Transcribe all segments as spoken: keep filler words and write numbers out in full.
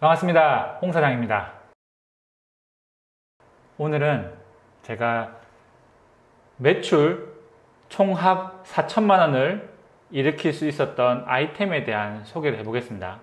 반갑습니다. 홍 사장입니다. 오늘은 제가 매출 총합 사천만 원을 일으킬 수 있었던 아이템에 대한 소개를 해보겠습니다.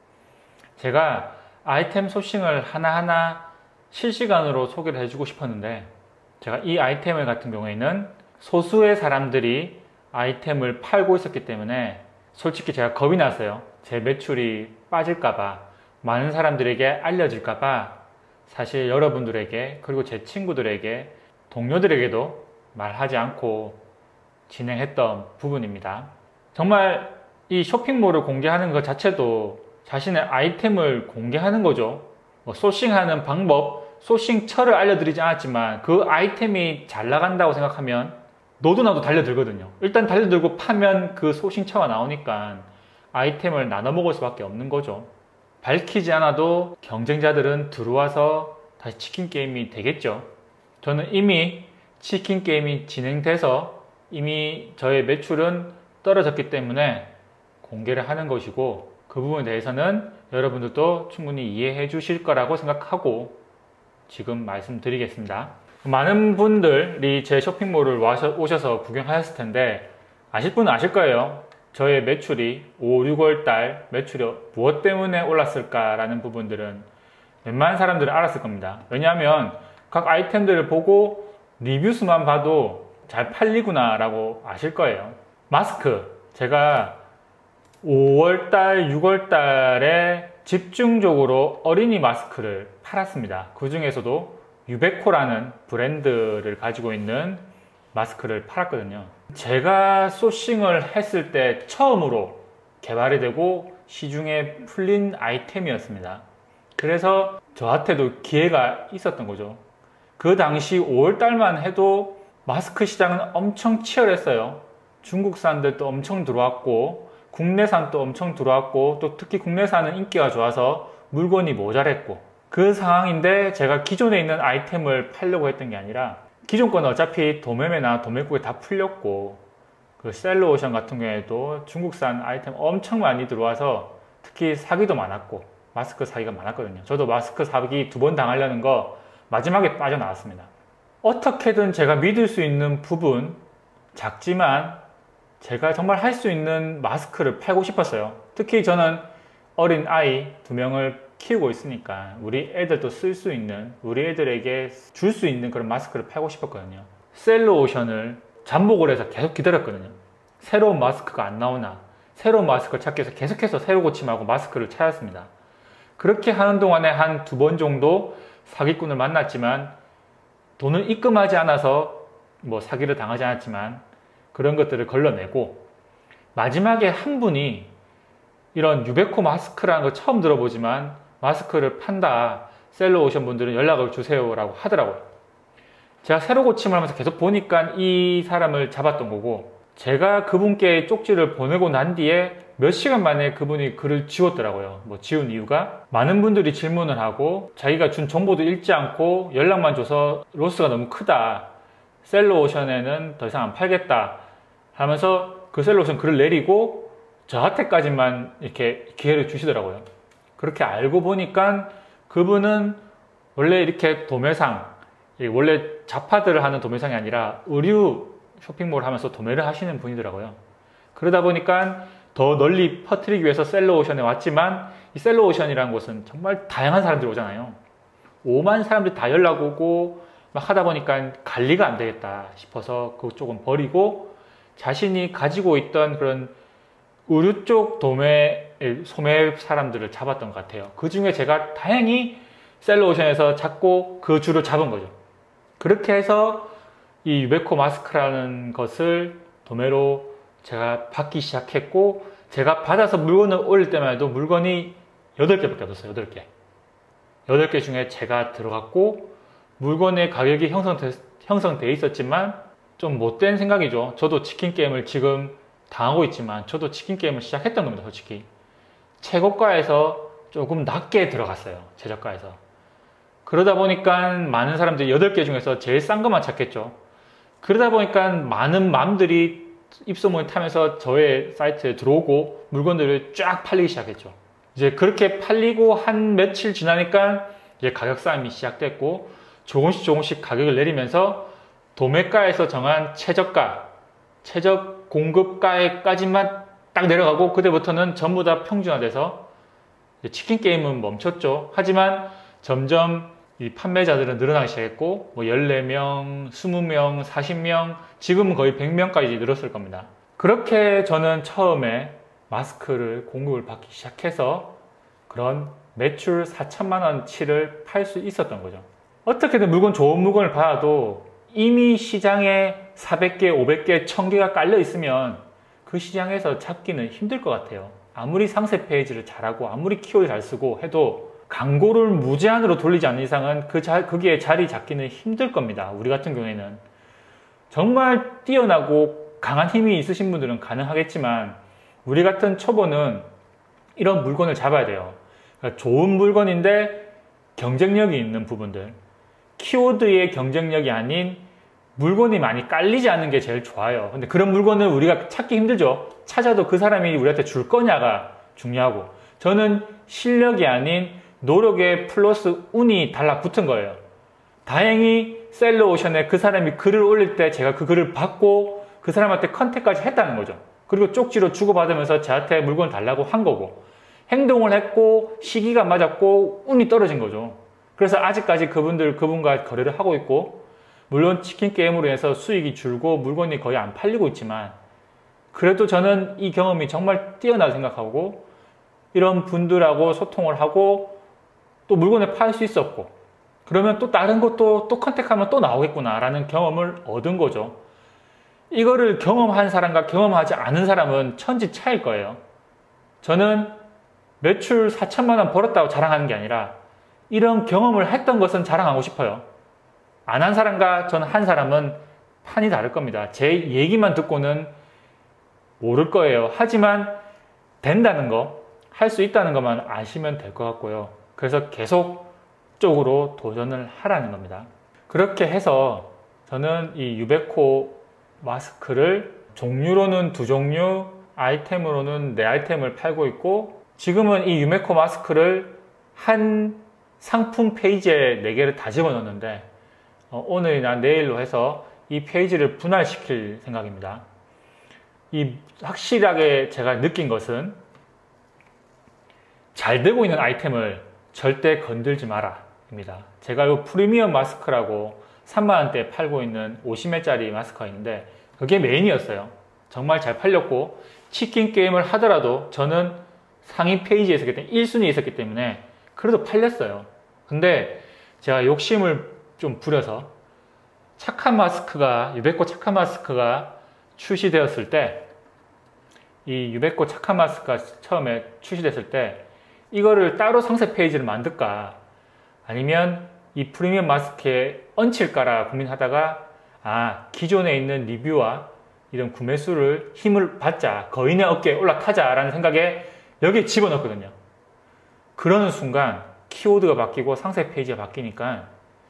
제가 아이템 소싱을 하나하나 실시간으로 소개를 해주고 싶었는데, 제가 이 아이템 같은 경우에는 소수의 사람들이 아이템을 팔고 있었기 때문에 솔직히 제가 겁이 났어요. 제 매출이 빠질까봐, 많은 사람들에게 알려질까봐 사실 여러분들에게, 그리고 제 친구들에게, 동료들에게도 말하지 않고 진행했던 부분입니다. 정말 이 쇼핑몰을 공개하는 것 자체도 자신의 아이템을 공개하는 거죠. 뭐 소싱하는 방법, 소싱처를 알려드리지 않았지만 그 아이템이 잘 나간다고 생각하면 너도 나도 달려들거든요. 일단 달려들고 파면 그 소싱처가 나오니까 아이템을 나눠 먹을 수밖에 없는 거죠. 밝히지 않아도 경쟁자들은 들어와서 다시 치킨 게임이 되겠죠. 저는 이미 치킨 게임이 진행돼서 이미 저의 매출은 떨어졌기 때문에 공개를 하는 것이고, 그 부분에 대해서는 여러분들도 충분히 이해해 주실 거라고 생각하고 지금 말씀드리겠습니다. 많은 분들이 제 쇼핑몰을 오셔서 구경하셨을 텐데 아실 분은 아실 거예요. 저의 매출이 오, 유월 달 매출이 무엇 때문에 올랐을까라는 부분들은 웬만한 사람들은 알았을 겁니다. 왜냐하면 각 아이템들을 보고 리뷰수만 봐도 잘 팔리구나 라고 아실 거예요. 마스크, 제가 오월 달, 유월 달에 집중적으로 어린이 마스크를 팔았습니다. 그 중에서도 유베코라는 브랜드를 가지고 있는 마스크를 팔았거든요. 제가 소싱을 했을 때 처음으로 개발이 되고 시중에 풀린 아이템이었습니다. 그래서 저한테도 기회가 있었던 거죠. 그 당시 오월 달만 해도 마스크 시장은 엄청 치열했어요. 중국산들도 엄청 들어왔고 국내산도 엄청 들어왔고, 또 특히 국내산은 인기가 좋아서 물건이 모자랐고, 그 상황인데 제가 기존에 있는 아이템을 팔려고 했던 게 아니라, 기존 거는 어차피 도매매나 도매국에 다 풀렸고, 그 셀러오션 같은 경우에도 중국산 아이템 엄청 많이 들어와서 특히 사기도 많았고 마스크 사기가 많았거든요. 저도 마스크 사기 두 번 당하려는 거 마지막에 빠져나왔습니다. 어떻게든 제가 믿을 수 있는 부분, 작지만 제가 정말 할 수 있는 마스크를 팔고 싶었어요. 특히 저는 어린 아이 두 명을 키우고 있으니까 우리 애들도 쓸 수 있는, 우리 애들에게 줄 수 있는 그런 마스크를 팔고 싶었거든요. 셀러오션을 잠복을 해서 계속 기다렸거든요. 새로운 마스크가 안 나오나, 새로운 마스크를 찾기 위해서 계속해서 새로 고침하고 마스크를 찾았습니다. 그렇게 하는 동안에 한 두 번 정도 사기꾼을 만났지만, 돈을 입금하지 않아서 뭐 사기를 당하지 않았지만 그런 것들을 걸러내고, 마지막에 한 분이 이런 유베코 마스크라는 거 처음 들어보지만 마스크를 판다, 셀러오션 분들은 연락을 주세요 라고 하더라고요. 제가 새로 고침을 하면서 계속 보니까 이 사람을 잡았던 거고, 제가 그분께 쪽지를 보내고 난 뒤에 몇 시간 만에 그분이 글을 지웠더라고요. 뭐 지운 이유가, 많은 분들이 질문을 하고 자기가 준 정보도 읽지 않고 연락만 줘서 로스가 너무 크다, 셀러오션에는 더 이상 안 팔겠다 하면서 그 셀러오션 글을 내리고 저한테까지만 이렇게 기회를 주시더라고요. 그렇게 알고 보니까 그분은 원래 이렇게 도매상, 원래 자파들을 하는 도매상이 아니라 의류 쇼핑몰을 하면서 도매를 하시는 분이더라고요. 그러다 보니까 더 널리 퍼뜨리기 위해서 셀러오션에 왔지만, 이 셀러오션이라는 곳은 정말 다양한 사람들이 오잖아요. 오만 사람들이 다 연락 오고 막 하다 보니까 관리가 안 되겠다 싶어서 그쪽은 버리고 자신이 가지고 있던 그런 의류 쪽 도매, 소매 사람들을 잡았던 것 같아요. 그 중에 제가 다행히 셀러오션에서 잡고 그 줄을 잡은 거죠. 그렇게 해서 이 유베코 마스크라는 것을 도매로 제가 받기 시작했고, 제가 받아서 물건을 올릴 때만 해도 물건이 여덟 개밖에 없었어요. 여덟 개. 여덟 개 중에 제가 들어갔고, 물건의 가격이 형성돼, 형성돼 있었지만 좀 못된 생각이죠. 저도 치킨 게임을 지금 당하고 있지만 저도 치킨 게임을 시작했던 겁니다. 솔직히 최고가에서 조금 낮게 들어갔어요. 최저가에서. 그러다 보니까 많은 사람들이 여덟 개 중에서 제일 싼 것만 찾겠죠. 그러다 보니까 많은 맘들이 입소문을 타면서 저의 사이트에 들어오고 물건들을 쫙 팔리기 시작했죠. 이제 그렇게 팔리고 한 며칠 지나니까 이제 가격 싸움이 시작됐고 조금씩 조금씩 가격을 내리면서 도매가에서 정한 최저가, 최저 공급가에까지만 딱 내려가고 그때부터는 전부 다 평준화돼서 치킨 게임은 멈췄죠. 하지만 점점 이 판매자들은 늘어나기 시작했고 뭐 열네 명, 이십 명, 사십 명, 지금은 거의 백 명까지 늘었을 겁니다. 그렇게 저는 처음에 마스크를 공급을 받기 시작해서 그런 매출 사천만 원치를 팔 수 있었던 거죠. 어떻게든 물건, 좋은 물건을 받아도 이미 시장에 사백 개, 오백 개, 천 개가 깔려 있으면 그 시장에서 잡기는 힘들 것 같아요. 아무리 상세 페이지를 잘하고 아무리 키워드 잘 쓰고 해도 광고를 무제한으로 돌리지 않는 이상은 그 자, 거기에 자리 잡기는 힘들 겁니다. 우리 같은 경우에는 정말 뛰어나고 강한 힘이 있으신 분들은 가능하겠지만 우리 같은 초보는 이런 물건을 잡아야 돼요. 그러니까 좋은 물건인데 경쟁력이 있는 부분들, 키워드의 경쟁력이 아닌 물건이 많이 깔리지 않는 게 제일 좋아요. 근데 그런 물건을 우리가 찾기 힘들죠. 찾아도 그 사람이 우리한테 줄 거냐가 중요하고, 저는 실력이 아닌 노력에 플러스 운이 달라붙은 거예요. 다행히 셀러오션에 그 사람이 글을 올릴 때 제가 그 글을 받고 그 사람한테 컨택까지 했다는 거죠. 그리고 쪽지로 주고받으면서 저한테 물건을 달라고 한 거고, 행동을 했고 시기가 맞았고 운이 떨어진 거죠. 그래서 아직까지 그분들 그분과 거래를 하고 있고, 물론 치킨 게임으로 해서 수익이 줄고 물건이 거의 안 팔리고 있지만 그래도 저는 이 경험이 정말 뛰어나다고 생각하고 이런 분들하고 소통을 하고 또 물건을 팔 수 있었고, 그러면 또 다른 것도 또 컨택하면 또 나오겠구나 라는 경험을 얻은 거죠. 이거를 경험한 사람과 경험하지 않은 사람은 천지 차이일 거예요. 저는 매출 사천만 원 벌었다고 자랑하는 게 아니라 이런 경험을 했던 것은 자랑하고 싶어요. 안 한 사람과 저는 한 사람은 판이 다를 겁니다. 제 얘기만 듣고는 모를 거예요. 하지만 된다는 거, 할 수 있다는 것만 아시면 될 것 같고요. 그래서 계속 쪽으로 도전을 하라는 겁니다. 그렇게 해서 저는 이 유베코 마스크를 종류로는 두 종류, 아이템으로는 네 아이템을 팔고 있고, 지금은 이 유메코 마스크를 한 상품 페이지에 네 개를 다 집어넣었는데 어, 오늘이나 내일로 해서 이 페이지를 분할시킬 생각입니다. 이 확실하게 제가 느낀 것은 잘 되고 있는 아이템을 절대 건들지 마라 입니다. 제가 이 프리미엄 마스크라고 삼만 원대에 팔고 있는 오십 엠엘짜리 마스크가 있는데 그게 메인이었어요. 정말 잘 팔렸고 치킨 게임을 하더라도 저는 상위 페이지에 있었기 때문에 일 순위에 있었기 때문에 그래도 팔렸어요. 근데 제가 욕심을 좀 부려서 착한 마스크가, 유베코 착한 마스크가 출시되었을 때, 이 유베코 착한 마스크가 처음에 출시됐을 때 이거를 따로 상세 페이지를 만들까 아니면 이 프리미엄 마스크에 얹힐까라 고민하다가 아, 기존에 있는 리뷰와 이런 구매 수를 힘을 받자, 거인의 어깨에 올라타자 라는 생각에 여기에 집어넣었거든요. 그러는 순간 키워드가 바뀌고 상세 페이지가 바뀌니까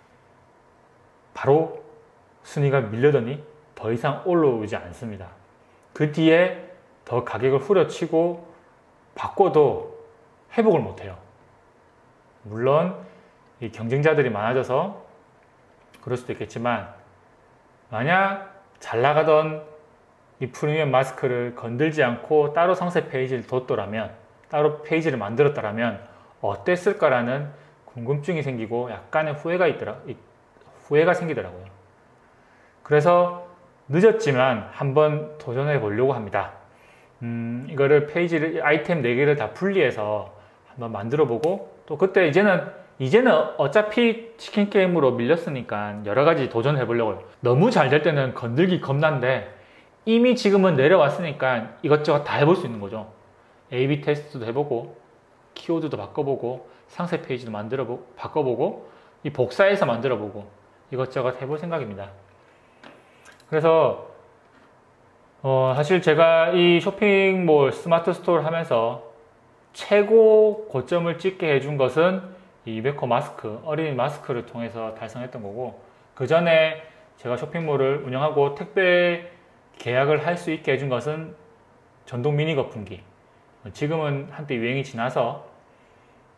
바로 순위가 밀려더니 더 이상 올라오지 않습니다. 그 뒤에 더 가격을 후려치고 바꿔도 회복을 못해요. 물론 이 경쟁자들이 많아져서 그럴 수도 있겠지만 만약 잘 나가던 이 프리미엄 마스크를 건들지 않고 따로 상세 페이지를 뒀더라면, 따로 페이지를 만들었더라면 어땠을까라는 궁금증이 생기고 약간의 후회가 있더라, 후회가 생기더라고요. 그래서 늦었지만 한번 도전해 보려고 합니다. 음, 이거를 페이지를, 아이템 네 개를 다 분리해서 한번 만들어 보고, 또 그때 이제는 이제는 어차피 치킨 게임으로 밀렸으니까 여러 가지 도전해 보려고요. 너무 잘 될 때는 건들기 겁난데 이미 지금은 내려왔으니까 이것저것 다 해볼 수 있는 거죠. 에이비 테스트도 해보고 키워드도 바꿔보고 상세 페이지도 만들어보고 바꿔보고 이 복사해서 만들어보고 이것저것 해볼 생각입니다. 그래서 어 사실 제가 이 쇼핑몰 스마트 스토어를 하면서 최고 고점을 찍게 해준 것은 이 유베코 마스크, 어린이 마스크를 통해서 달성했던 거고, 그 전에 제가 쇼핑몰을 운영하고 택배 계약을 할 수 있게 해준 것은 전동 미니 거품기. 지금은 한때 유행이 지나서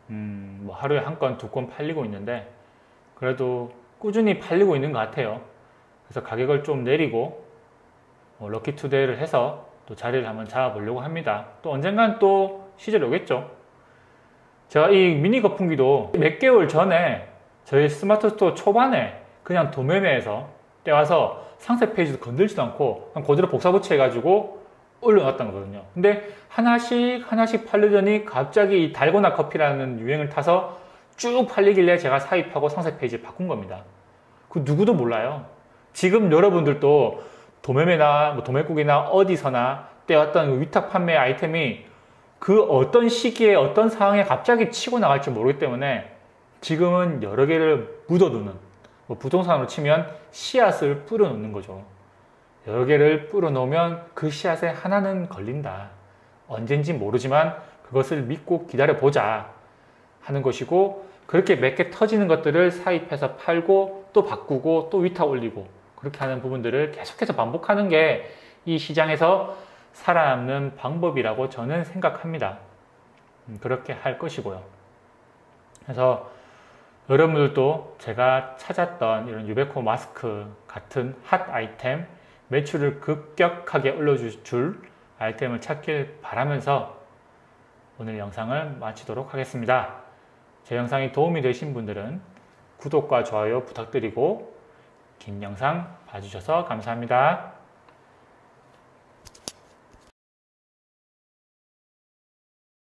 음, 뭐 하루에 한 건, 두 건 팔리고 있는데 그래도 꾸준히 팔리고 있는 것 같아요. 그래서 가격을 좀 내리고 뭐 럭키투데이를 해서 또 자리를 한번 잡아보려고 합니다. 또 언젠간 또 시절이 오겠죠. 제가 이 미니 거품기도 몇 개월 전에 저희 스마트 스토어 초반에 그냥 도매매에서 떼와서 상세 페이지도 건들지도 않고 그냥 그대로 복사 붙여 해가지고 올려놨던 거거든요. 근데 하나씩 하나씩 팔리더니 갑자기 이 달고나 커피라는 유행을 타서 쭉 팔리길래 제가 사입하고 상세 페이지를 바꾼 겁니다. 그 누구도 몰라요. 지금 여러분들도 도매매나 뭐 도매국이나 어디서나 떼왔던 위탁 판매 아이템이 그 어떤 시기에 어떤 상황에 갑자기 치고 나갈지 모르기 때문에 지금은 여러 개를 묻어두는, 뭐 부동산으로 치면 씨앗을 뿌려 놓는 거죠. 여러 개를 뿌려 놓으면 그 씨앗에 하나는 걸린다. 언젠지 모르지만 그것을 믿고 기다려 보자 하는 것이고, 그렇게 몇 개 터지는 것들을 사입해서 팔고 또 바꾸고 또 위탁 올리고 그렇게 하는 부분들을 계속해서 반복하는 게 이 시장에서 살아남는 방법이라고 저는 생각합니다. 그렇게 할 것이고요. 그래서 여러분들도 제가 찾았던 이런 유베코 마스크 같은 핫 아이템, 매출을 급격하게 올려줄 아이템을 찾길 바라면서 오늘 영상을 마치도록 하겠습니다. 제 영상이 도움이 되신 분들은 구독과 좋아요 부탁드리고 긴 영상 봐주셔서 감사합니다.